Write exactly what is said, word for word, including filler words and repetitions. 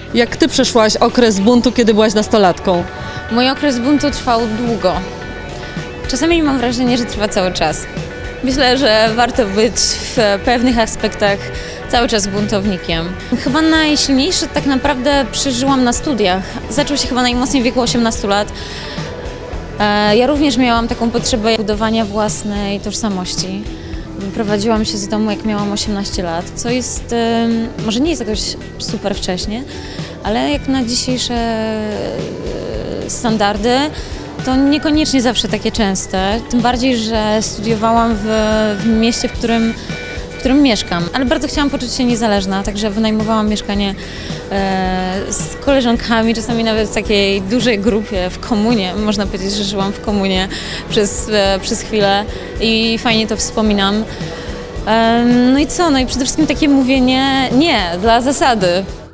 Jak ty przeszłaś okres buntu, kiedy byłaś nastolatką? Mój okres buntu trwał długo. Czasami mam wrażenie, że trwa cały czas. Myślę, że warto być w pewnych aspektach cały czas buntownikiem. Chyba najsilniejsze tak naprawdę przeżyłam na studiach. Zaczął się chyba najmocniej w wieku osiemnastu lat. Ja również miałam taką potrzebę budowania własnej tożsamości. Wyprowadziłam się z domu, jak miałam osiemnaście lat, co jest, może nie jest jakoś super wcześnie, ale jak na dzisiejsze standardy, to niekoniecznie zawsze takie częste. Tym bardziej, że studiowałam w, w mieście, w którym, w którym mieszkam. Ale bardzo chciałam poczuć się niezależna, także wynajmowałam mieszkanie e, z koleżankami, czasami nawet w takiej dużej grupie, w komunie. Można powiedzieć, że żyłam w komunie przez, e, przez chwilę i fajnie to wspominam. E, no i co? No i przede wszystkim takie mówienie nie, dla zasady.